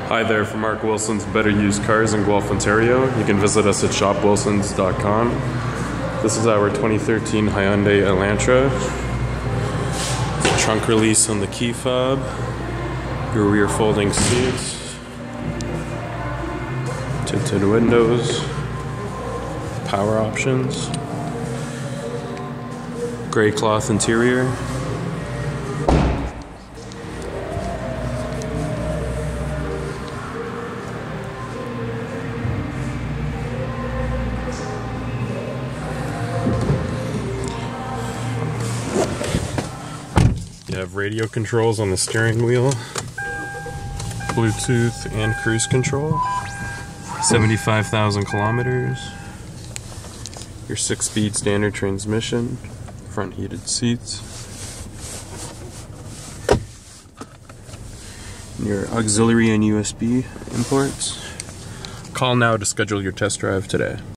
Hi there, from Mark Wilson's Better Used Cars in Guelph, Ontario. You can visit us at shopwilsons.com. This is our 2013 Hyundai Elantra. It's a trunk release on the key fob, your rear folding seats, tinted windows, power options, gray cloth interior. You have radio controls on the steering wheel, Bluetooth and cruise control, 75,000 kilometers, your 6-speed standard transmission, front heated seats, and your auxiliary and USB imports. Call now to schedule your test drive today.